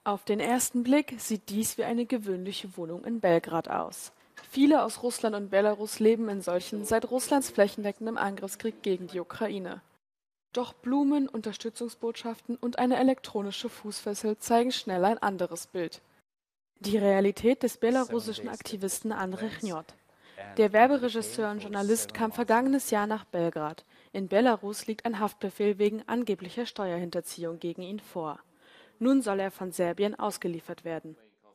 Auf den ersten Blick sieht dies wie eine gewöhnliche Wohnung in Belgrad aus. Viele aus Russland und Belarus leben in solchen seit Russlands flächendeckendem Angriffskrieg gegen die Ukraine. Doch Blumen, Unterstützungsbotschaften und eine elektronische Fußfessel zeigen schnell ein anderes Bild. Die Realität des belarussischen Aktivisten Andrej Chnot. Der Werberegisseur und Journalist kam vergangenes Jahr nach Belgrad. In Belarus liegt ein Haftbefehl wegen angeblicher Steuerhinterziehung gegen ihn vor. Nun soll er von Serbien ausgeliefert werden.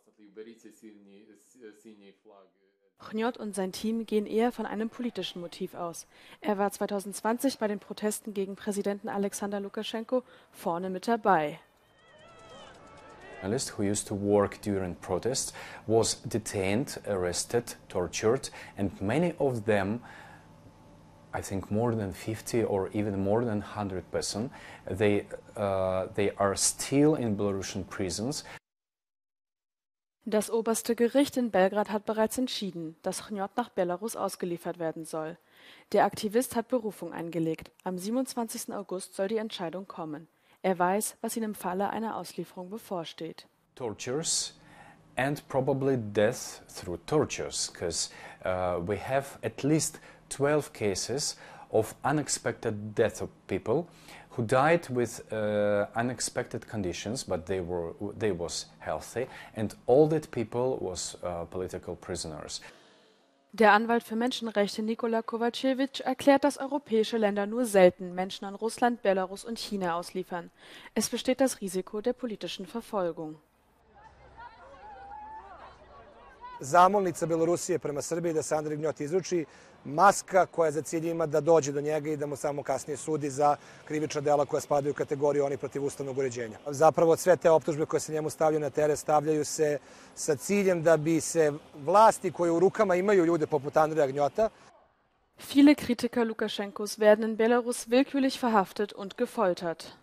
Chnot und sein Team gehen eher von einem politischen Motiv aus. Er war 2020 bei den Protesten gegen Präsidenten Alexander Lukaschenko vorne mit dabei. Journalist who used to work during protests was detained, arrested, tortured, and many of them, I think more than 50 or even more than 100 persons, they are still in Belarusian prisons. Das oberste Gericht in Belgrad hat bereits entschieden, dass Chnot nach Belarus ausgeliefert werden soll. Der Aktivist hat Berufung eingelegt. Am 27. August soll die Entscheidung kommen. Er weiß, was ihm im Falle einer Auslieferung bevorsteht. Tortures and probably death through tortures, because we have at least 12 cases of unexpected death of people who died with unexpected conditions, but they was healthy, and all that people was political prisoners. Der Anwalt für Menschenrechte Nikola Kovacevic erklärt, dass europäische Länder nur selten Menschen an Russland, Belarus und China ausliefern. Es besteht das Risiko der politischen Verfolgung. Zamolnica Belorusije prema Srbiji da se Andrej Chnot izruči, maska koja za cilj ima da dođe do njega i da mu samo kasnije sudi za krivična dela koja spadaju u kategoriju oni protiv ustavnog uređenja. Zapravo sve te optužbe koje se njemu stavljaju na teret stavljaju se sa ciljem da bi se vlasti koje u rukama imaju ljude poput Andreja Chnota. Viele Kritiker Lukaschenkos werden in Belarus willkürlich verhaftet und gefoltert.